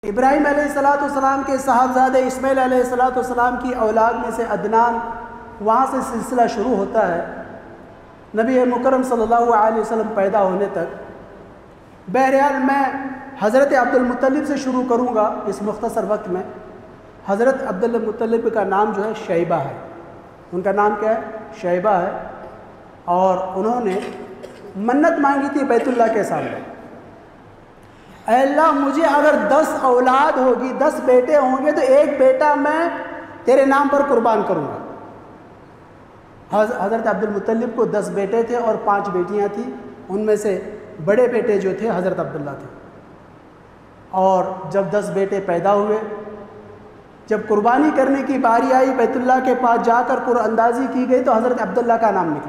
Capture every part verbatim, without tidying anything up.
ابراہیم علیہ الصلوۃ والسلام کے صاحبزادے اسماعیل علیہ الصلوۃ والسلام کی اولاد میں سے عدنان، وہاں سے سلسلہ شروع ہوتا ہے نبی مکرم صلی اللہ علیہ وسلم پیدا ہونے تک۔ بہرحال میں حضرت عبد المطلب سے شروع کروں گا اس مختصر وقت میں۔ حضرت عبد المطلب کا نام جو ہے شیبہ ہے، ان کا نام کیا ہے؟ شیبہ ہے، اور انہوں نے منت مانگی تھی بیت اللہ کے سامنے، اے اللہ مجھے اگر دس اولاد ہوگی، دس بیٹے ہوں گے تو ایک بیٹا میں تیرے نام پر قربان کروں گا۔ حضرت عبد المطلب کو دس بیٹے تھے اور پانچ بیٹیاں تھیں، ان میں سے بڑے بیٹے جو تھے حضرت عبداللہ تھے، اور جب دس بیٹے پیدا ہوئے، جب قربانی کرنے کی باری آئی، بیت اللہ کے پاس جا کر قرآن اندازی کی گئی تو حضرت عبداللہ کا نام نکلا،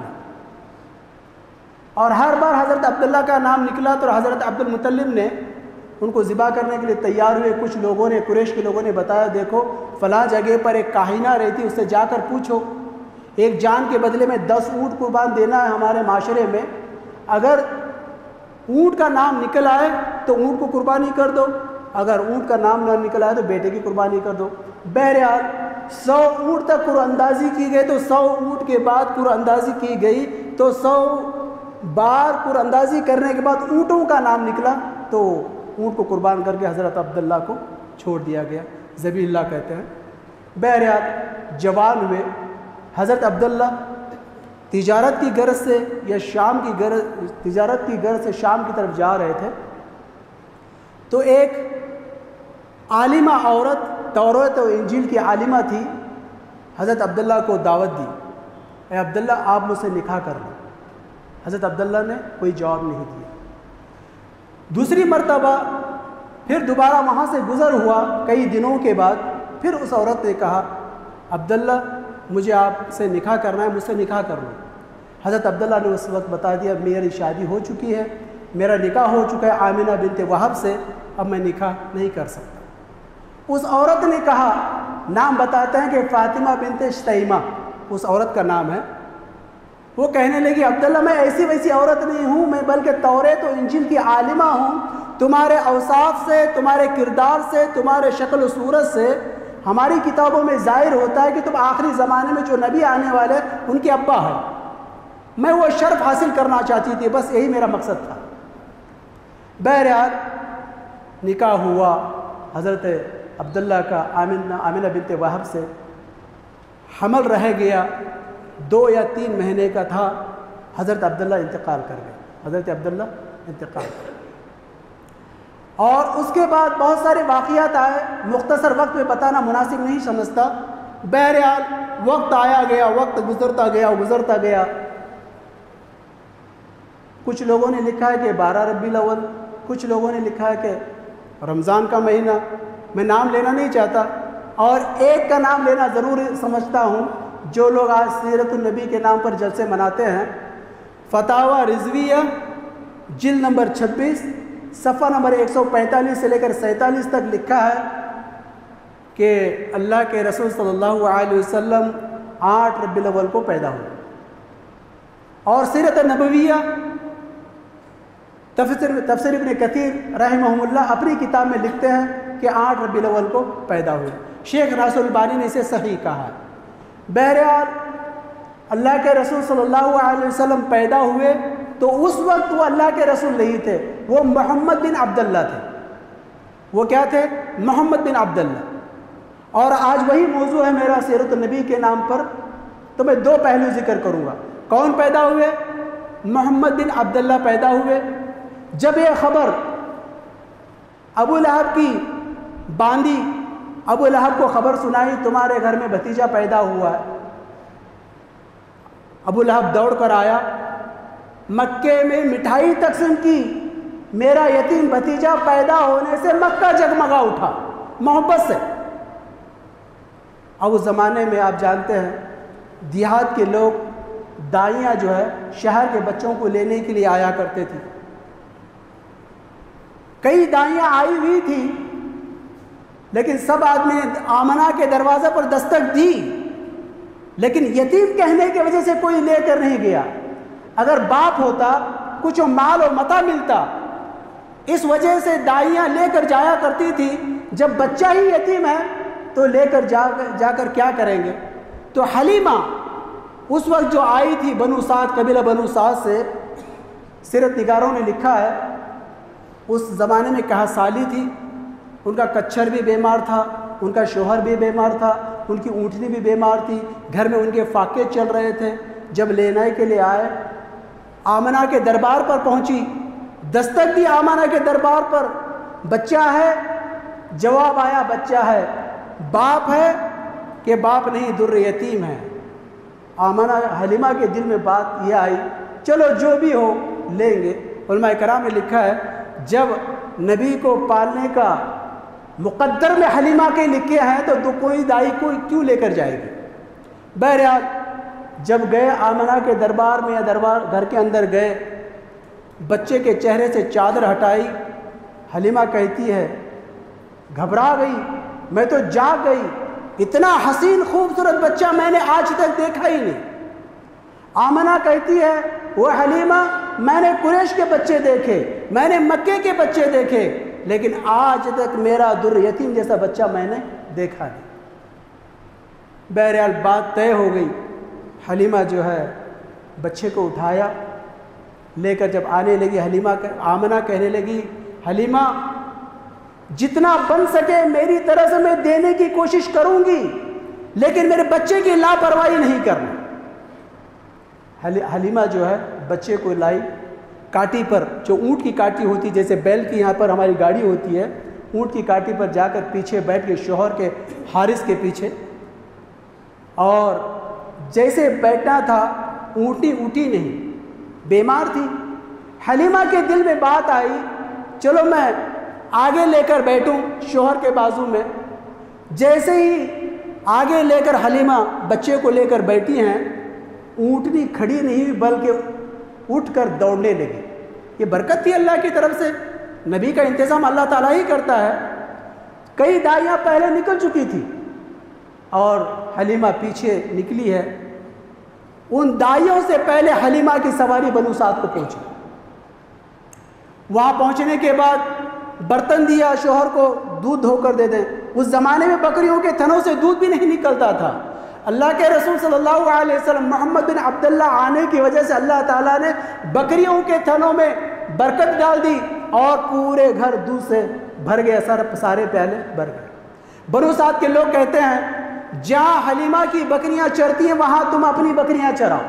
اور ہر بار حضرت عبداللہ کا نام نکلا تو حضرت عبد المطلب نے ان کو ذبح کرنے کے لیے تیار ہوئے۔ کچھ لوگوں نے، قریش کے لوگوں نے بتایا دیکھو فلاں جگہ پر ایک کاہنہ رہتی، اس سے جا کر پوچھو، ایک جان کے بدلے میں دس اونٹ قربان دینا ہے ہمارے معاشرے میں، اگر اونٹ کا نام نکل آئے تو اونٹ کو قربانی کر دو، اگر اونٹ کا نام نہ نکل آئے تو بیٹے کی قربانی کر دو۔ بہرحال سو اونٹ تک قرآن اندازی کی گئی، تو سو اونٹ کے بعد قرآن اندازی کی گئی تو سو بار قرآن اندازی کرنے کے بعد اونٹوں کا نام نکلا، تو اونٹ کو قربان کر کے حضرت عبداللہ کو چھوڑ دیا گیا، ذبیح اللہ کہتے ہیں۔ بہرحال جوان ہوئے، حضرت عبداللہ تجارت کی غرض سے یا شام کی غرض تجارت کی غرض سے شام کی طرف جا رہے تھے، تو ایک عالمہ عورت، توریت و انجیل کی عالمہ تھی، حضرت عبداللہ کو دعوت دی، اے عبداللہ آپ مجھ سے نکاح کر لو۔ حضرت عبداللہ نے کوئی جواب نہیں دیا۔ دوسری مرتبہ پھر دوبارہ وہاں سے گزر ہوا، کئی دنوں کے بعد پھر اس عورت نے کہا عبداللہ مجھے آپ سے نکاح کرنا ہے، مجھ سے نکاح کر لو۔ حضرت عبداللہ نے اس وقت بتا دیا میری شادی ہو چکی ہے، میرا نکاح ہو چکا ہے آمنہ بنت وہب سے، اب میں نکاح نہیں کر سکتا۔ اس عورت نے کہا، نام بتاتے ہیں کہ فاطمہ بنت شتیمہ اس عورت کا نام ہے، وہ کہنے لگی عبداللہ میں ایسی ویسی عورت نہیں ہوں، میں بلکہ توریت و انجیل کی عالمہ ہوں، تمہارے اوصاف سے، تمہارے کردار سے، تمہارے شکل و صورت سے ہماری کتابوں میں ظاہر ہوتا ہے کہ تم آخری زمانے میں جو نبی آنے والے ان کے ابا ہیں، میں وہ شرف حاصل کرنا چاہتی تھی، بس یہی میرا مقصد تھا۔ بہرحال نکاح ہوا حضرت عبداللہ کا آمنہ آمنہ بنت وہب سے، حمل رہ گیا، دو یا تین مہینے کا تھا، حضرت عبداللہ انتقال کر گئے، حضرت عبداللہ انتقال کر گئے۔ اور اس کے بعد بہت سارے واقعات آئے، مختصر وقت میں بتانا مناسب نہیں سمجھتا۔ بہرحال وقت آیا گیا، وقت گزرتا گیا گزرتا گیا کچھ لوگوں نے لکھا ہے کہ بارہ ربیع الاول، کچھ لوگوں نے لکھا ہے کہ رمضان کا مہینہ، میں نام لینا نہیں چاہتا، اور ایک کا نام لینا ضروری سمجھتا ہوں، جو لوگ آج سیرت النبی کے نام پر جلسے مناتے ہیں۔ فتاوی رضویہ جلد نمبر چھبیس صفحہ نمبر ایک سو پینتالیس سے لے کر سینتالیس تک لکھا ہے کہ اللہ کے رسول صلی اللہ علیہ وسلم آٹھ ربیع الاول کو پیدا ہوئے، اور سیرت نبویہ تفسیر تفسیر ابن کثیر رحمہ اللہ اپنی کتاب میں لکھتے ہیں کہ آٹھ ربیع الاول کو پیدا ہوئے، شیخ ناصر البانی نے اسے صحیح کہا ہے۔ بہرحال اللہ کے رسول صلی اللہ علیہ وسلم پیدا ہوئے تو اس وقت وہ اللہ کے رسول نہیں تھے، وہ محمد بن عبداللہ تھے۔ وہ کیا تھے؟ محمد بن عبداللہ۔ اور آج وہی موضوع ہے میرا سیرت النبی کے نام پر، تو میں دو پہلو ذکر کروں گا۔ کون پیدا ہوئے؟ محمد بن عبداللہ پیدا ہوئے۔ جب یہ خبر ابو لہب کی باندھی، ابو لہب کو خبر سنائی تمہارے گھر میں بھتیجا پیدا ہوا ہے، ابو لہب دوڑ کر آیا، مکے میں مٹھائی تقسیم کی، میرا یتیم بھتیجا پیدا ہونے سے مکہ جگمگا اٹھا محبت سے۔ اب اس زمانے میں آپ جانتے ہیں دیہات کے لوگ دائیاں جو ہے شہر کے بچوں کو لینے کے لیے آیا کرتے تھے، کئی دائیاں آئی ہوئی تھی، لیکن سب آدمی نے آمنہ کے دروازے پر دستک دی، لیکن یتیم کہنے کی وجہ سے کوئی لے کر نہیں گیا۔ اگر باپ ہوتا، کچھ مال و متاع ملتا اس وجہ سے دائیاں لے کر جایا کرتی تھی، جب بچہ ہی یتیم ہے تو لے کر جا جا کر کیا کریں گے؟ تو حلیمہ اس وقت جو آئی تھی بنو سعد، قبیلہ بنو سعد سے، سیرت نگاروں نے لکھا ہے اس زمانے میں کہا سالی تھی، ان کا کچھر بھی بیمار تھا، ان کا شوہر بھی بیمار تھا، ان کی اونٹنی بھی بیمار تھی، گھر میں ان کے فاقے چل رہے تھے۔ جب لینے کے لیے آئے، آمنہ کے دربار پر پہنچی، دستک دی آمنہ کے دربار پر، بچہ ہے؟ جواب آیا بچہ ہے۔ باپ ہے کہ باپ نہیں، در یتیم ہے۔ آمنہ حلیمہ کے دل میں بات یہ آئی، چلو جو بھی ہو لیں گے۔ علماء کرام نے لکھا ہے جب نبی کو پالنے کا مقدر میں حلیمہ کے لکھے ہیں تو تو کوئی دائی کو کیوں لے کر جائے گی؟ بہرحال جب گئے آمنہ کے دربار میں یا دربار گھر کے اندر گئے، بچے کے چہرے سے چادر ہٹائی، حلیمہ کہتی ہے گھبرا گئی، میں تو جاگ گئی، اتنا حسین خوبصورت بچہ میں نے آج تک دیکھا ہی نہیں۔ آمنہ کہتی ہے وہ حلیمہ میں نے قریش کے بچے دیکھے، میں نے مکے کے بچے دیکھے، لیکن آج تک میرا در یتیم جیسا بچہ میں نے دیکھا نہیں۔ بہرحال بات طے ہو گئی، حلیمہ جو ہے بچے کو اٹھایا، لے کر جب آنے لگی، حلیمہ آمنہ کہنے لگی حلیمہ جتنا بن سکے میری طرف سے میں دینے کی کوشش کروں گی، لیکن میرے بچے کی لاپرواہی نہیں کرنا۔ حلیمہ جو ہے بچے کو لائی، کاٹی پر، جو اونٹ کی کاٹی ہوتی جیسے بیل کی یہاں پر ہماری گاڑی ہوتی ہے، اونٹ کی کاٹی پر جا کر پیچھے بیٹھ کے شوہر کے حارث کے پیچھے، اور جیسے بیٹھنا تھا اونٹی اونٹی نہیں، بیمار تھی۔ حلیمہ کے دل میں بات آئی چلو میں آگے لے کر بیٹھوں شوہر کے بازو میں۔ جیسے ہی آگے لے کر حلیمہ بچے کو لے کر بیٹھی ہیں، اونٹنی کھڑی نہیں ہوئی بلکہ اٹھ کر دوڑنے لگی۔ یہ برکت تھی اللہ کی طرف سے، نبی کا انتظام اللہ تعالیٰ ہی کرتا ہے۔ کئی دائیاں پہلے نکل چکی تھی اور حلیمہ پیچھے نکلی ہے۔ ان دائیوں سے پہلے حلیمہ کی سواری بنو سعد کو پہنچی۔ وہاں پہنچنے کے بعد برتن دیا شوہر کو، دودھ دھو کر دے دیں۔ اس زمانے میں بکریوں کے تھنوں سے دودھ بھی نہیں نکلتا تھا۔ اللہ کے رسول صلی اللہ علیہ وسلم محمد بن عبداللہ آنے کی وجہ سے اللہ تعالیٰ نے بکریوں کے تھنوں میں برکت ڈال دی اور پورے گھر دودھ سے بھر گیا، سارے پیالے بھر گئے۔ بنو سعد کے لوگ کہتے ہیں جہاں حلیمہ کی بکریاں چرتی ہیں وہاں تم اپنی بکریاں چراؤ۔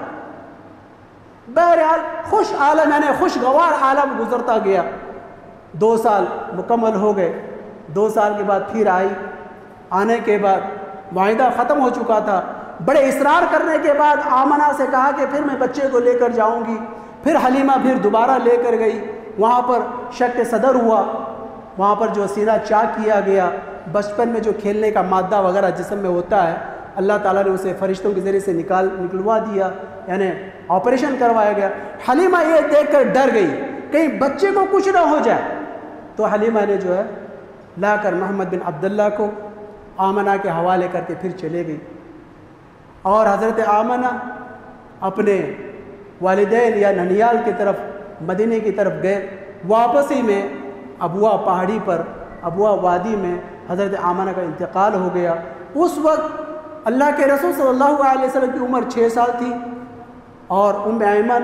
بہرحال خوش عالم یعنی خوشگوار عالم گزرتا گیا۔ دو سال مکمل ہو گئے۔ دو سال کے بعد پھر آئی۔ آنے کے بعد معاہدہ ختم ہو چکا تھا۔ بڑے اصرار کرنے کے بعد آمنہ سے کہا کہ پھر میں بچے کو لے کر جاؤں گی۔ پھر حلیمہ پھر دوبارہ لے کر گئی۔ وہاں پر شک صدر ہوا، وہاں پر جو سینہ چاک کیا گیا، بچپن میں جو کھیلنے کا مادہ وغیرہ جسم میں ہوتا ہے اللہ تعالیٰ نے اسے فرشتوں کے ذریعے سے نکال نکلوا دیا، یعنی آپریشن کروایا گیا۔ حلیمہ یہ دیکھ کر ڈر گئی کہیں بچے کو کچھ نہ ہو جائے، تو حلیمہ نے جو ہے لا کر محمد بن عبداللہ کو آمنہ کے حوالے کر کے پھر چلے گئی۔ اور حضرت آمنہ اپنے والدین یا ننیال کی طرف مدینے کی طرف گئے۔ واپسی میں ابوا پہاڑی پر، ابوا وادی میں حضرت آمنہ کا انتقال ہو گیا۔ اس وقت اللہ کے رسول صلی اللہ علیہ وسلم کی عمر چھ سال تھی اور ام ایمن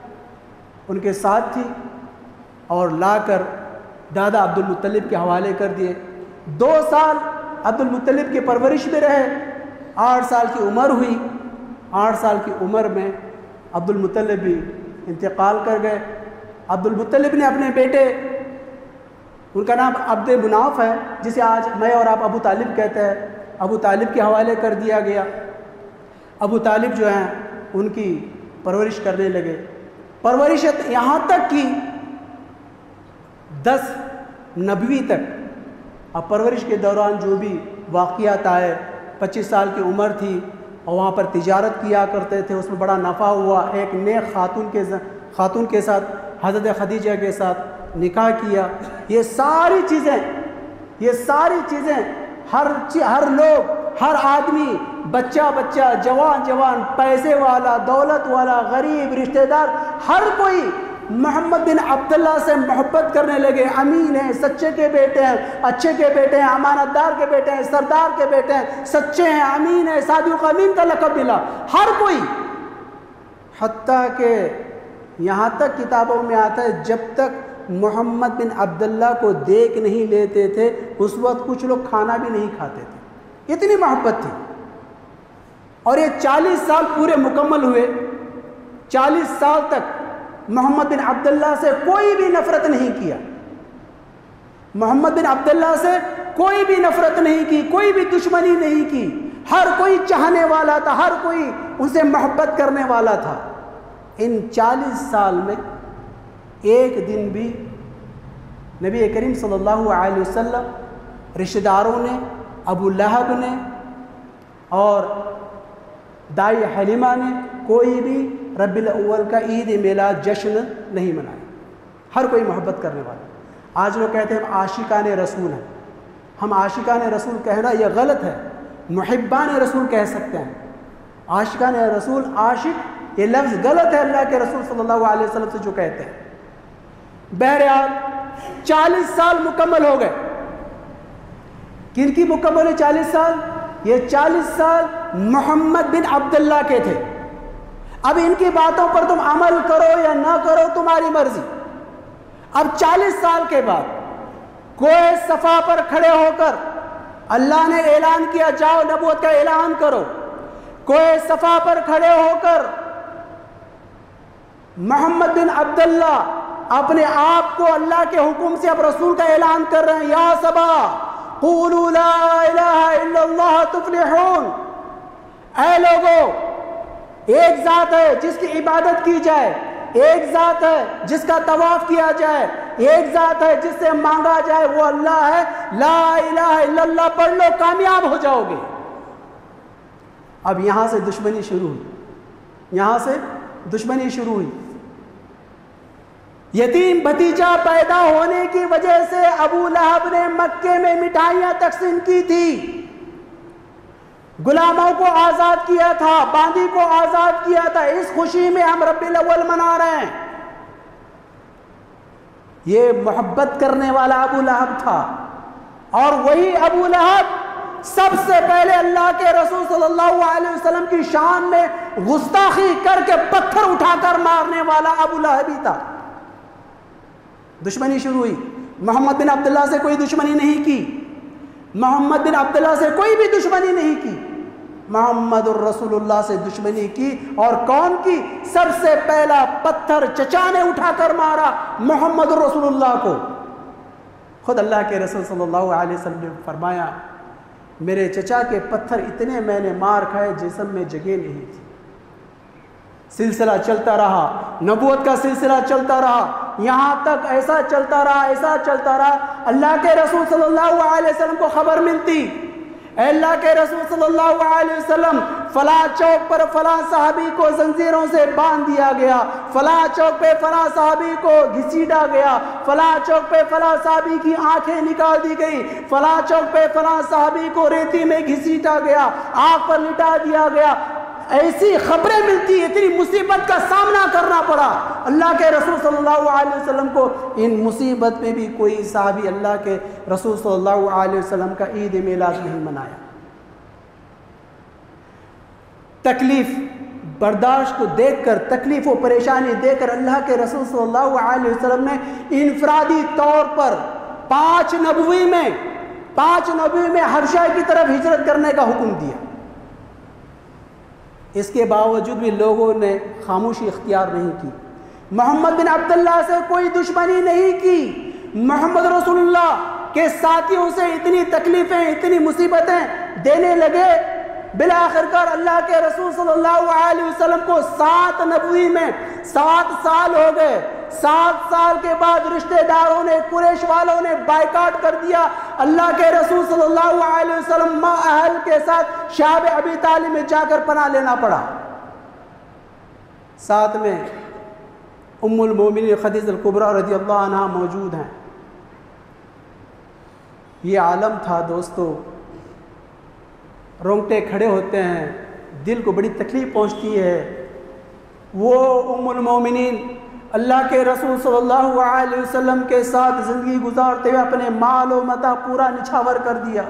ان کے ساتھ تھی، اور لا کر دادا عبد المطلب کے حوالے کر دیے۔ دو سال عبد المطلب کی پرورش میں رہے۔ آٹھ سال کی عمر ہوئی۔ آٹھ سال کی عمر میں عبد المطلب بھی انتقال کر گئے۔ عبد المطلب نے اپنے بیٹے، ان کا نام عبد مناف ہے جسے آج میں اور آپ ابو طالب کہتے ہیں، ابو طالب کے حوالے کر دیا گیا۔ ابو طالب جو ہیں ان کی پرورش کرنے لگے۔ پرورش یہاں تک کی دس نبوی تک۔ اب پرورش کے دوران جو بھی واقعات آئے، پچیس سال کی عمر تھی اور وہاں پر تجارت کیا کرتے تھے، اس میں بڑا نفع ہوا۔ ایک نیک خاتون کے خاتون کے ساتھ، حضرت خدیجہ کے ساتھ نکاح کیا۔ یہ ساری چیزیں یہ ساری چیزیں ہر ہر لوگ، ہر آدمی، بچہ بچہ، جوان جوان، پیسے والا، دولت والا، غریب، رشتہ دار، ہر کوئی محمد بن عبداللہ سے محبت کرنے لگے. امین ہیں, سچے کے بیٹے ہیں, اچھے کے بیٹے ہیں, امانت دار کے بیٹے ہیں, سردار کے بیٹے ہیں, سچے ہیں, امین ہیں, صادق امین کا لقب ملا ہر کوئی. حتیٰ کہ یہاں تک کتابوں میں آتا ہے جب تک محمد بن عبداللہ کو دیکھ نہیں لیتے تھے اس وقت کچھ لوگ کھانا بھی نہیں کھاتے تھے, اتنی محبت تھی. اور یہ چالیس سال پورے مکمل ہوئے. چالیس سال تک محمد بن عبداللہ سے کوئی بھی نفرت نہیں کیا. محمد بن عبداللہ سے کوئی بھی نفرت نہیں کی, کوئی بھی دشمنی نہیں کی. ہر کوئی چاہنے والا تھا, ہر کوئی ان سے محبت کرنے والا تھا. ان چالیس سال میں ایک دن بھی نبی کریم صلی اللہ علیہ وسلم, رشتہ داروں نے, ابو لہب نے اور دائی حلیمہ نے کوئی بھی ربیع الاول کا عید میلاد جشن نہیں منایا. ہر کوئی محبت کرنے والا. آج لوگ کہتے ہیں ہم عاشقان رسول ہیں. ہم عاشقان رسول کہنا یہ غلط ہے, محبان رسول کہہ سکتے ہیں. عاشقان رسول, عاشق یہ لفظ غلط ہے اللہ کے رسول صلی اللہ علیہ وسلم سے جو کہتے ہیں. بہرحال چالیس سال مکمل ہو گئے. کن کی مکمل ہے چالیس سال؟ یہ چالیس سال محمد بن عبداللہ کے تھے. اب ان کی باتوں پر تم عمل کرو یا نہ کرو تمہاری مرضی. اب چالیس سال کے بعد کوئی صفا پر کھڑے ہو کر اللہ نے اعلان کیا جاؤ نبوت کا اعلان کرو. کوئی صفا پر کھڑے ہو کر محمد بن عبداللہ اپنے آپ کو اللہ کے حکم سے اب رسول کا اعلان کر رہے ہیں, یا صبا قولوا لا الہ الا اللہ تفلحون. اے لوگو, ایک ذات ہے جس کی عبادت کی جائے, ایک ذات ہے جس کا طواف کیا جائے, ایک ذات ہے جس سے مانگا جائے, وہ اللہ ہے. لا الہ الا اللہ پڑھ لو, کامیاب ہو جاؤ گے. اب یہاں سے دشمنی شروع ہوئی, یہاں سے دشمنی شروع ہوئی. یتیم بھتیجا پیدا ہونے کی وجہ سے ابو لہب نے مکے میں مٹھائیاں تقسیم کی تھی, غلاموں کو آزاد کیا تھا, باندی کو آزاد کیا تھا. اس خوشی میں ہم ربیع الاول منا رہے ہیں. یہ محبت کرنے والا ابو لہب تھا, اور وہی ابو لہب سب سے پہلے اللہ کے رسول صلی اللہ علیہ وسلم کی شان میں گستاخی کر کے پتھر اٹھا کر مارنے والا ابو لہب ہی تھا. دشمنی شروع ہوئی. محمد بن عبداللہ سے کوئی دشمنی نہیں کی, محمد بن عبداللہ سے کوئی بھی دشمنی نہیں کی. محمد الرسول اللہ سے دشمنی کی. اور کون کی؟ سب سے پہلا پتھر چچا نے اٹھا کر مارا محمد الرسول اللہ کو. خود اللہ کے رسول صلی اللہ علیہ وسلم نے فرمایا میرے چچا کے پتھر اتنے میں نے مار کھائے جسم میں جگہ نہیں تھی. سلسلہ چلتا رہا, نبوت کا سلسلہ چلتا رہا, یہاں تک ایسا چلتا رہا ایسا چلتا رہا اللہ کے رسول صلی اللہ علیہ وسلم کو خبر ملتی, اے اللہ کے رسول صلی اللہ علیہ وسلم فلاں چوک پر فلاں صحابی کو زنجیروں سے باندھ دیا گیا, فلاں چوک پہ فلاں صحابی کو گھسیٹا گیا, فلاں چوک پہ فلاں صحابی کی آنکھیں نکال دی گئی, فلاں چوک پہ فلاں صحابی کو ریتی میں گھسیٹا گیا, آگ پر لٹا دیا گیا. ایسی خبریں ملتی, اتنی مصیبت کا سامنا کرنا پڑا. اللہ کے رسول صلی اللہ علیہ وسلم کو ان مصیبت میں بھی کوئی صحابی اللہ کے رسول صلی اللہ علیہ وسلم کا عید میلاد نہیں منایا. تکلیف برداشت کو دیکھ کر, تکلیف و پریشانی دیکھ کر اللہ کے رسول صلی اللہ علیہ وسلم نے انفرادی طور پر پانچ نبوی میں پانچ نبوی میں حبشہ کی طرف ہجرت کرنے کا حکم دیا. اس کے باوجود بھی لوگوں نے خاموشی اختیار نہیں کی. محمد بن عبداللہ سے کوئی دشمنی نہیں کی. محمد رسول اللہ کے ساتھیوں سے اتنی تکلیفیں, اتنی مصیبتیں دینے لگے. بالآخر کار اللہ کے رسول صلی اللہ علیہ وسلم کو سات نبوی میں سات سال ہو گئے. سات سال کے بعد رشتہ داروں نے, قریش والوں نے بائیکاٹ کر دیا. اللہ کے رسول صلی اللہ علیہ وسلم ماں اہل کے ساتھ شعب ابی طالب میں جا کر پناہ لینا پڑا. ساتھ میں ام المومنین خدیجہ الکبریٰ رضی اللہ عنہا موجود ہیں. یہ عالم تھا دوستو, رونگٹے کھڑے ہوتے ہیں, دل کو بڑی تکلیف پہنچتی ہے. وہ ام المومنین اللہ کے رسول صلی اللہ علیہ وسلم کے ساتھ زندگی گزارتے ہوئے اپنے مال و متاع پورا نچھاور کر دیا۔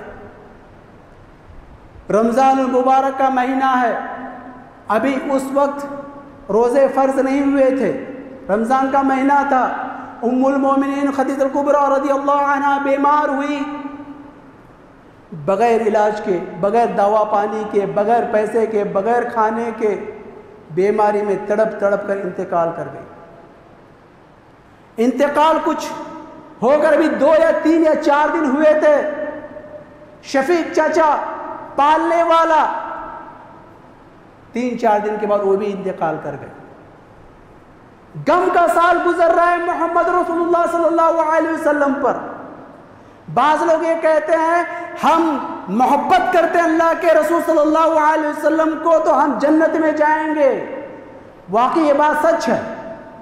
رمضان المبارک کا مہینہ ہے، ابھی اس وقت روزے فرض نہیں ہوئے تھے، رمضان کا مہینہ تھا۔ ام المومنین خدیجہ الکبریٰ رضی اللہ عنہا بیمار ہوئی، بغیر علاج کے، بغیر دوا پانی کے، بغیر پیسے کے، بغیر کھانے کے، بیماری میں تڑپ تڑپ کر انتقال کر گئی۔ انتقال کچھ ہو کر بھی دو یا تین یا چار دن ہوئے تھے، شفیق چچا پالنے والا تین چار دن کے بعد وہ بھی انتقال کر گئے۔ غم کا سال گزر رہا ہے محمد رسول اللہ صلی اللہ علیہ وسلم پر۔ بعض لوگ یہ کہتے ہیں ہم محبت کرتے ہیں اللہ کے رسول صلی اللہ علیہ وسلم کو تو ہم جنت میں جائیں گے۔ واقعی یہ بات سچ ہے،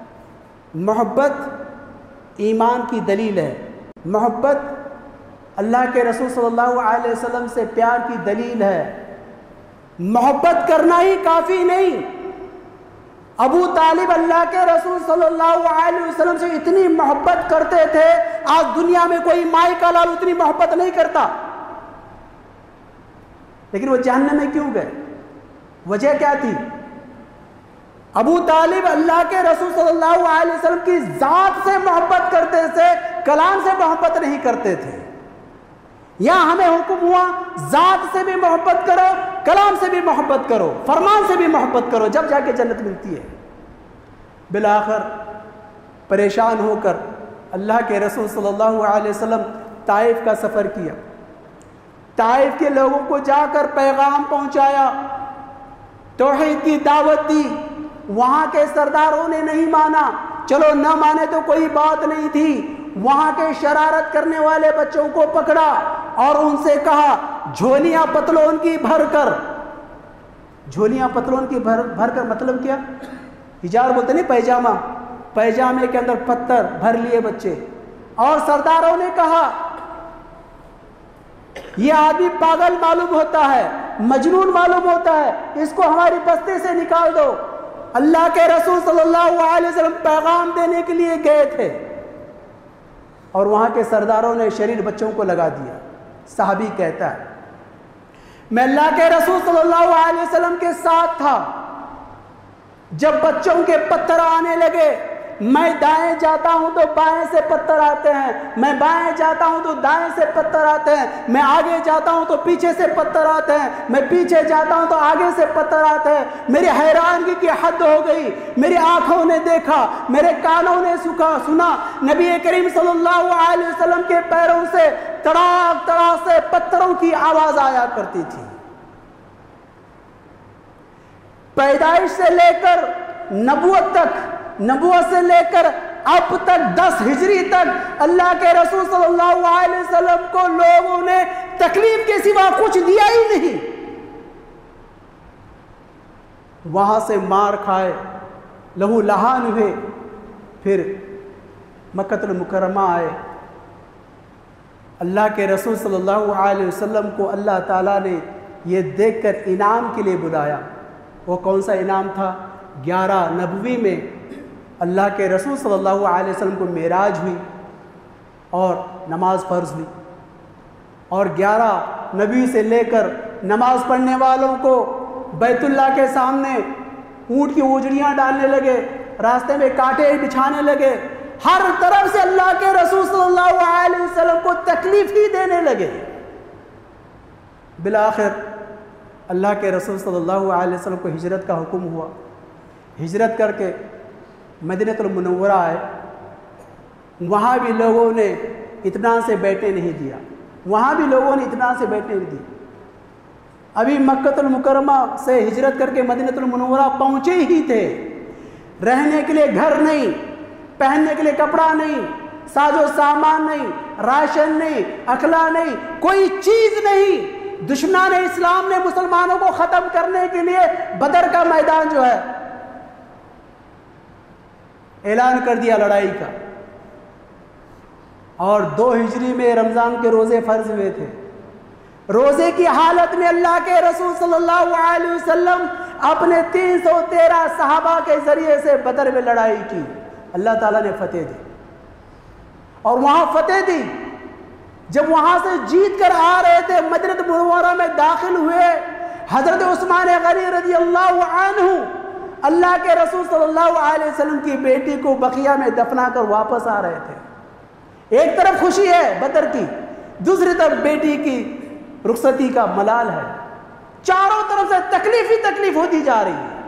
محبت ایمان کی دلیل ہے، محبت اللہ کے رسول صلی اللہ علیہ وسلم سے پیار کی دلیل ہے۔ محبت کرنا ہی کافی نہیں، ابو طالب اللہ کے رسول صلی اللہ علیہ وسلم سے اتنی محبت کرتے تھے، آج دنیا میں کوئی مائی کا لال اتنی محبت نہیں کرتا، لیکن وہ جہنم میں کیوں گئے؟ وجہ کیا تھی؟ ابو طالب اللہ کے رسول صلی اللہ علیہ وسلم کی ذات سے محبت کرتے تھے، کلام سے محبت نہیں کرتے تھے۔ یہاں ہمیں حکم ہوا ذات سے بھی محبت کرو، کلام سے بھی محبت کرو، فرمان سے بھی محبت کرو، جب جا کے جنت ملتی ہے۔ بالآخر پریشان ہو کر اللہ کے رسول صلی اللہ علیہ وسلم طائف کا سفر کیا، طائف کے لوگوں کو جا کر پیغام پہنچایا، توحید کی دعوت دی۔ وہاں کے سرداروں نے نہیں مانا، چلو نہ مانے تو کوئی بات نہیں تھی، وہاں کے شرارت کرنے والے بچوں کو پکڑا اور ان سے کہا جھولیاں پتلون کی بھر کر، جھولیاں پتلون کی بھر بھر کر مطلب کیا؟ حجار بولتے نہیں پیجامہ، پیجامے کے اندر پتھر بھر لیے بچے، اور سرداروں نے کہا یہ آدمی پاگل معلوم ہوتا ہے، مجنون معلوم ہوتا ہے، اس کو ہماری بستی سے نکال دو۔ اللہ کے رسول صلی اللہ علیہ وسلم پیغام دینے کے لیے گئے تھے اور وہاں کے سرداروں نے شریر بچوں کو لگا دیا۔ صحابی کہتا ہے میں اللہ کے رسول صلی اللہ علیہ وسلم کے ساتھ تھا، جب بچوں کے پتھر آنے لگے، میں دائیں جاتا ہوں تو بائیں سے پتھر آتے ہیں، میں بائیں جاتا ہوں تو دائیں سے پتھر آتے ہیں، میں آگے جاتا ہوں تو پیچھے سے پتھر آتے ہیں، میں پیچھے جاتا ہوں تو آگے سے پتھر آتے ہیں۔ میری حیرانگی کی حد ہو گئی، میری آنکھوں نے دیکھا، میرے کانوں نے سنا، نبی کریم صلی اللہ علیہ وسلم کے پیروں سے تڑاک تڑاک سے پتھروں کی آواز آیا کرتی تھی۔ پیدائش سے لے کر نبوت تک، نبوت سے لے کر اب تک دس ہجری تک اللہ کے رسول صلی اللہ علیہ وسلم کو لوگوں نے تکلیف کے سوا کچھ دیا ہی نہیں۔ وہاں سے مار کھائے، لہو لہان ہوئے، پھر مکہ المکرمہ آئے۔ اللہ کے رسول صلی اللہ علیہ وسلم کو اللہ تعالیٰ نے یہ دیکھ کر انعام کے لیے بلایا۔ وہ کون سا انعام تھا؟ گیارہ نبوی میں اللہ کے رسول صلی اللہ علیہ وسلم کو معراج ہوئی اور نماز فرض ہوئی، اور گیارہ نبی سے لے کر نماز پڑھنے والوں کو بیت اللہ کے سامنے اونٹ کی اوجڑیاں ڈالنے لگے، راستے میں کانٹے بچھانے لگے، ہر طرف سے اللہ کے رسول صلی اللہ علیہ وسلم کو تکلیف ہی دینے لگے۔ بالآخر اللہ کے رسول صلی اللہ علیہ وسلم کو ہجرت کا حکم ہوا، ہجرت کر کے مدینہ المنورہ آئے۔ وہاں بھی لوگوں نے اطمینان سے بیٹھنے نہیں دیا، وہاں بھی لوگوں نے اطمینان سے بیٹھنے نہیں دی۔ ابھی مکہ المکرمہ سے ہجرت کر کے مدینہ المنورہ پہنچے ہی تھے، رہنے کے لیے گھر نہیں، پہننے کے لیے کپڑا نہیں، ساز و سامان نہیں، راشن نہیں، اکلا نہیں، کوئی چیز نہیں۔ دشمنان اسلام نے مسلمانوں کو ختم کرنے کے لیے بدر کا میدان جو ہے اعلان کر دیا لڑائی کا، اور دو ہجری میں رمضان کے روزے فرض ہوئے تھے۔ روزے کی حالت میں اللہ کے رسول صلی اللہ علیہ وسلم اپنے تین سو تیرہ صحابہ کے ذریعے سے بدر میں لڑائی کی، اللہ تعالیٰ نے فتح دی اور وہاں فتح دی. جب وہاں سے جیت کر آ رہے تھے مدینہ منورہ میں داخل ہوئے, حضرت عثمان غنی رضی اللہ عنہ اللہ کے رسول صلی اللہ علیہ وسلم کی بیٹی کو بقیہ میں دفنا کر واپس آ رہے تھے. ایک طرف خوشی ہے بدر کی, دوسری طرف بیٹی کی رخصتی کا ملال ہے. چاروں طرف سے تکلیف ہی تکلیف ہوتی جا رہی ہے.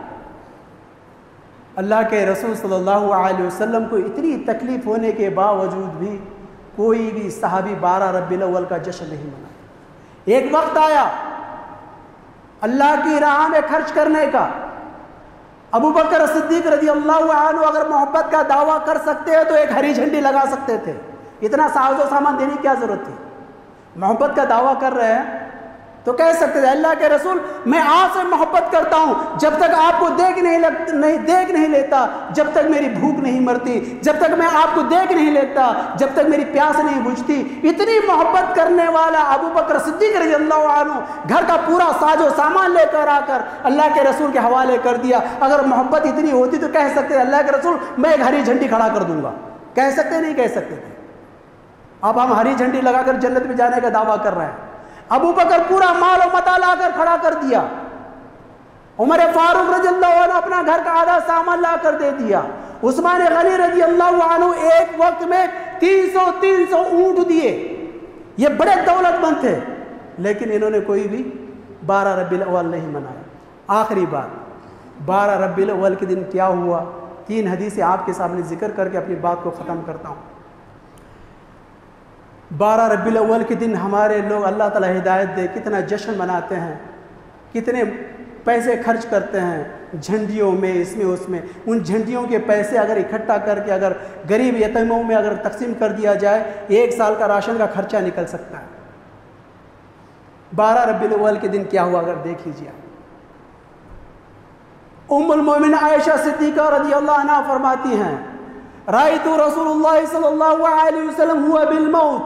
اللہ کے رسول صلی اللہ علیہ وسلم کو اتنی تکلیف ہونے کے باوجود بھی کوئی بھی صحابی بارہ ربیع الاول کا جشن نہیں منایا. ایک وقت آیا اللہ کی راہ میں خرچ کرنے کا. ابو بکر صدیق رضی اللہ عنہ اگر محبت کا دعویٰ کر سکتے ہیں تو ایک ہری جھنڈی لگا سکتے تھے, اتنا ساز و سامان دینے کی کیا ضرورت تھی. محبت کا دعویٰ کر رہے ہیں تو کہہ سکتے تھے اللہ کے رسول میں آپ سے محبت کرتا ہوں, جب تک آپ کو دیکھ نہیں لگ نہیں دیکھ نہیں لیتا, جب تک میری بھوک نہیں مرتی, جب تک میں آپ کو دیکھ نہیں لیتا, جب تک میری پیاس نہیں بجھتی. اتنی محبت کرنے والا ابو بکر صدیق رضی اللہ عنہ گھر کا پورا ساز و سامان لے کر آ کر اللہ کے رسول کے حوالے کر دیا. اگر محبت اتنی ہوتی تو کہہ سکتے اللہ کے رسول میں ایک ہری جھنڈی کھڑا کر دوں گا. کہہ سکتے نہیں کہہ سکتے تھے. اب ہم ہری جھنڈی لگا کر جنت میں جانے کا دعویٰ کر رہے ہیں. ابو بکر پورا مال و متا لا کر کھڑا کر دیا. عمر فاروق رضی اللہ عنہ اپنا گھر کا آدھا سامان لا کر دے دیا. عثمان غنی رضی اللہ عنہ ایک وقت میں تین سو تین سو اونٹ دیے. یہ بڑے دولت مند تھے, لیکن انہوں نے کوئی بھی بارہ ربیع الاول نہیں منایا. آخری بات, بارہ ربیع الاول کے دن کیا ہوا, تین حدیثیں آپ کے سامنے ذکر کر کے اپنی بات کو ختم کرتا ہوں. بارہ ربیع الاول کے دن ہمارے لوگ اللہ تعالیٰ ہدایت دے کتنا جشن مناتے ہیں, کتنے پیسے خرچ کرتے ہیں جھنڈیوں میں, اس میں اس میں. ان جھنڈیوں کے پیسے اگر اکٹھا کر کے اگر غریب یتیموں میں اگر تقسیم کر دیا جائے ایک سال کا راشن کا خرچہ نکل سکتا ہے. بارہ ربیع الاول کے دن کیا ہوا اگر دیکھ لیجیے. ام المومنین عائشہ صدیقہ رضی اللہ عنہا فرماتی ہیں رأیت رسول اللہ صلی اللہ علیہ وسلم ہوا بالموت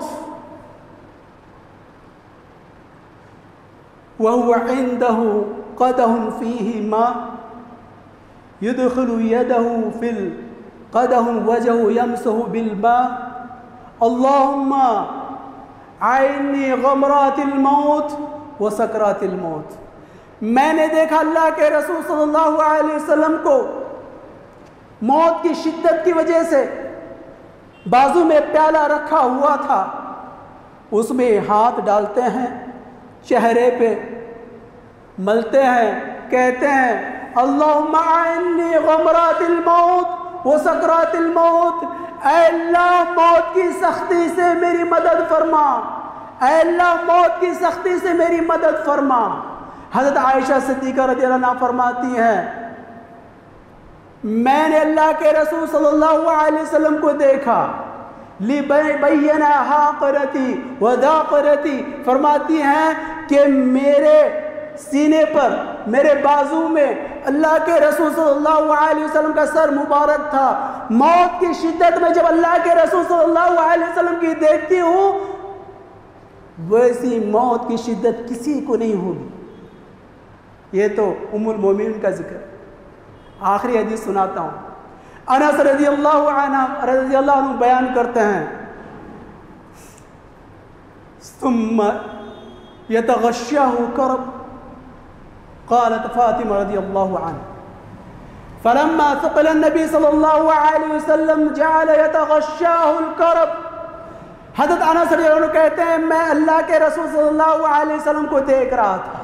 وهو عنده قدح فيه ماء يدخل يده في القدح وجهه يمسح بالماء اللهم عینی غمرات الموت وسکرات الموت. میں نے دیکھا اللہ کے رسول صلی اللہ علیہ وسلم کو موت کی شدت کی وجہ سے بازو میں پیالہ رکھا ہوا تھا, اس میں ہاتھ ڈالتے ہیں, چہرے پہ ملتے ہیں, کہتے ہیں اللہم اعنی غمرات الموت وسکرات الموت, اے اللہ موت کی سختی سے میری مدد فرما, اے اللہ موت کی سختی سے میری مدد فرما. حضرت عائشہ صدیقہ رضی اللہ عنہا فرماتی ہیں میں نے اللہ کے رسول صلی اللہ علیہ وسلم کو دیکھا لِبَيَّنَ حَاقِرَتِي وَذَاقِرَتِي, فرماتی ہیں کہ میرے سینے پر میرے بازو میں اللہ کے رسول صلی اللہ علیہ وسلم کا سر مبارک تھا. موت کی شدت میں جب اللہ کے رسول صلی اللہ علیہ وسلم کی دیکھتی ہوں ویسی موت کی شدت کسی کو نہیں ہوگی. یہ تو ام المومنین کا ذکر. آخری حدیث سناتا ہوں. انس رضی اللہ عنہ رضی اللہ عنہ بیان کرتے ہیں ثم يتغشاه كرب قالت فاطمہ رضی اللہ عنہ فلما ثقل النبي صلی اللہ علیہ وسلم جعل يتغشاه الكرب. حضرت انس رضی اللہ عنہ کہتے ہیں میں اللہ کے رسول صلی اللہ علیہ وسلم کو دیکھ رہا تھا,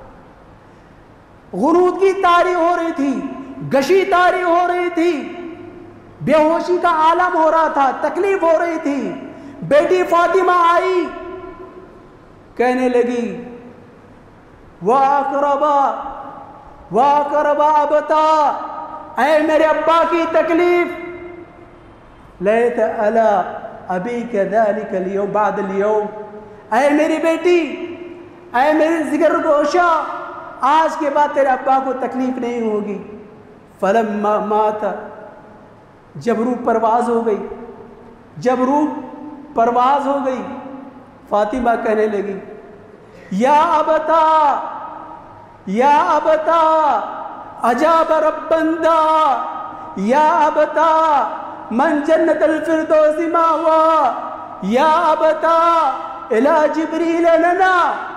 غنود کی طاری ہو رہی تھی, گشی طاری ہو رہی تھی, بے ہوشی کا عالم ہو رہا تھا, تکلیف ہو رہی تھی. بیٹی فاطمہ آئی, کہنے لگی وَأَقْرَبَا وَأَقْرَبَا أَبْتَا, اے میرے ابا کی تکلیف, لَيْتَ عَلَىٰ أَبِيكَ ذَلِكَ الْيَوْمِ بَعْدَ الْيَوْمِ, اے میری بیٹی, اے میری ذکر گوشہ, آج کے بعد تیرے ابا کو تکلیف نہیں ہوگی. فلما مات, جب روح پرواز ہو گئی, جب روح پرواز ہو گئی فاطمہ کہنے لگی یا ابتا یا ابتا عجاب ربندا, یا ابتا من جنت الفردوس ماوا یا ابتا الی جبریل لنا.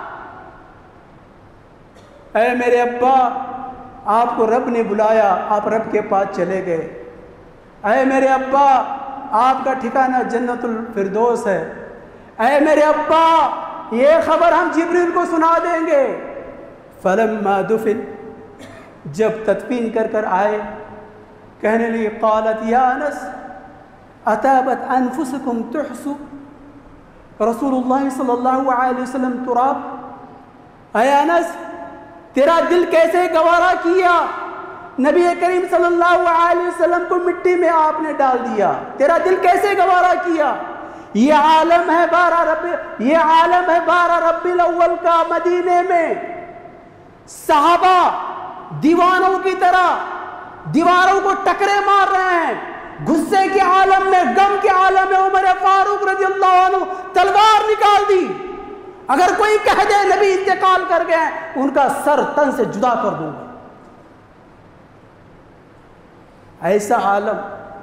اے میرے ابا آپ کو رب نے بلایا, آپ رب کے پاس چلے گئے. اے میرے ابا آپ کا ٹھکانہ جنت الفردوس ہے. اے میرے ابا یہ خبر ہم جبریل کو سنا دیں گے. فلما دفن, جب تدفین کر کر آئے, کہنے لگی قالت یا انس اتابت انفسکم تحسو رسول اللہ صلی اللہ علیہ وسلم تراب. اے انس تیرا دل کیسے گوارا کیا, نبی کریم صلی اللہ علیہ وسلم کو مٹی میں آپ نے ڈال دیا, تیرا دل کیسے گوارا کیا. یہ عالم ہے بارہ رب یہ عالم ہے بارہ ربی الاول کا مدینے میں. صحابہ دیوانوں کی طرح دیواروں کو ٹکرے مار رہے ہیں, غصے کے عالم میں, غم کے عالم میں. عمر فاروق رضی اللہ عنہ تلوار نکال دی. اگر کوئی کہہ دے نبی انتقال کر گئے, ان کا سر تن سے جدا کر دوں گا. ایسا عالم.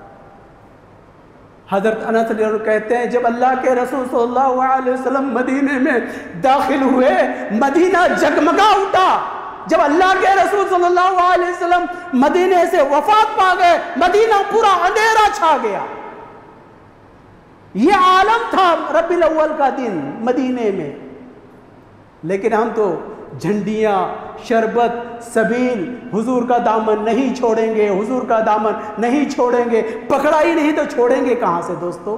حضرت انس رضی اللہ عنہ کہتے ہیں جب اللہ کے رسول صلی اللہ علیہ وسلم مدینے میں داخل ہوئے, مدینہ جگمگا اٹھا. جب اللہ کے رسول صلی اللہ علیہ وسلم مدینے سے وفات پا گئے, مدینہ پورا اندھیرا چھا گیا. یہ عالم تھا ربیع الاول کا دن مدینے میں. لیکن ہم تو جھنڈیاں, شربت, سبیل, حضور کا دامن نہیں چھوڑیں گے, حضور کا دامن نہیں چھوڑیں گے. پکڑا ہی نہیں تو چھوڑیں گے کہاں سے دوستو.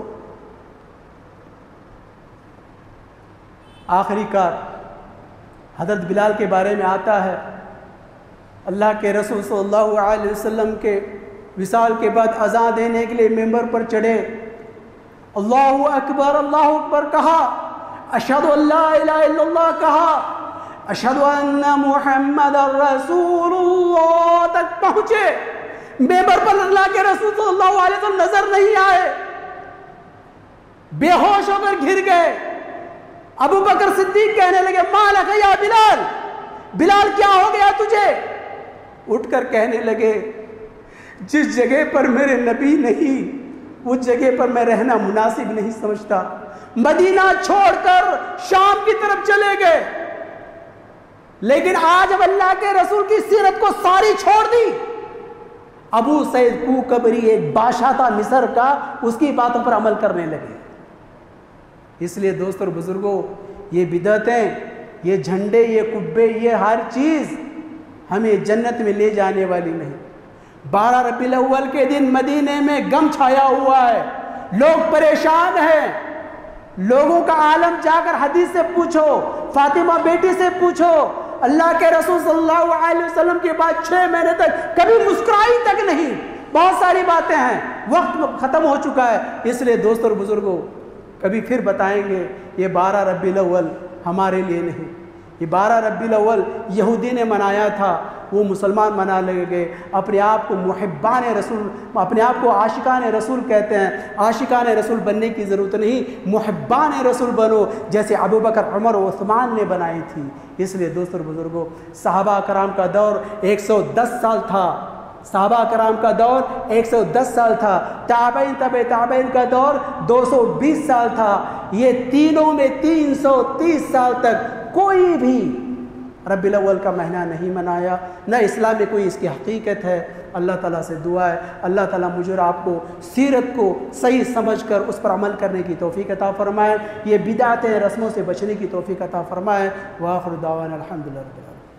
آخری کار حضرت بلال کے بارے میں آتا ہے. اللہ کے رسول صلی اللہ علیہ وسلم کے وصال کے بعد اذان دینے کے لیے ممبر پر چڑھے, اللہ اکبر اللہ اکبر کہا, اشہد ان لا الہ الا اللہ کہا, اشہد ان محمد رسول اللہ تک پہنچے. ممبر پر اللہ کے رسول صلی اللہ علیہ وسلم نظر نہیں آئے, بے ہوش ہو کر گر گئے. ابو بکر صدیق کہنے لگے ما لک یا بلال, بلال کیا ہو گیا تجھے. اٹھ کر کہنے لگے جس جگہ پر میرے نبی نہیں اس جگہ پر میں رہنا مناسب نہیں سمجھتا. مدینہ چھوڑ کر شام کی طرف چلے گئے, لیکن آج اب اللہ کے رسول کی سیرت کو ساری چھوڑ دی. ابو سعید کوکبری ایک بادشاہ تھا مصر کا, اس کی باتوں پر عمل کرنے لگے. اس لیے دوستو اور بزرگوں, یہ بدعتیں, یہ جھنڈے, یہ قبے, یہ ہر چیز ہمیں جنت میں لے جانے والی نہیں. بارہ ربیع الاول کے دن مدینے میں غم چھایا ہوا ہے, لوگ پریشان ہیں. لوگوں کا عالم جا کر حدیث سے پوچھو, فاطمہ بیٹی سے پوچھو, اللہ کے رسول صلی اللہ علیہ وسلم کے بعد چھ مہینے تک کبھی مسکرائی تک نہیں. بہت ساری باتیں ہیں, وقت ختم ہو چکا ہے. اس لیے دوستو اور بزرگوں, کبھی پھر بتائیں گے یہ بارہ ربیع الاول ہمارے لیے نہیں. یہ بارہ ربیع الاول یہودی نے منایا تھا, وہ مسلمان منا لے گئے. اپنے آپ کو محبان رسول, اپنے آپ کو عاشقان رسول کہتے ہیں. عاشقان رسول بننے کی ضرورت نہیں, محبان رسول بنو جیسے ابو بکر, عمر و عثمان نے بنائی تھی. اس لیے دوستو اور بزرگوں, صحابہ کرام کا دور ایک سو دس سال تھا. صحابہ کرام کا دور ایک سو دس سال تھا. تابعین تبع تابعین کا دور دو سو بیس سال تھا. یہ تینوں میں تین سو تیس سال تک کوئی بھی ربیع الاول کا مہینہ نہیں منایا, نہ اسلام میں کوئی اس کی حقیقت ہے. اللہ تعالیٰ سے دعا ہے اللہ تعالیٰ مجھے اور آپ کو سیرت کو صحیح سمجھ کر اس پر عمل کرنے کی توفیق عطا فرمائے. یہ بدعتیں, رسموں سے بچنے کی توفیق عطا فرمائے. وآخر دعوانا الحمدللہ رب العالمین.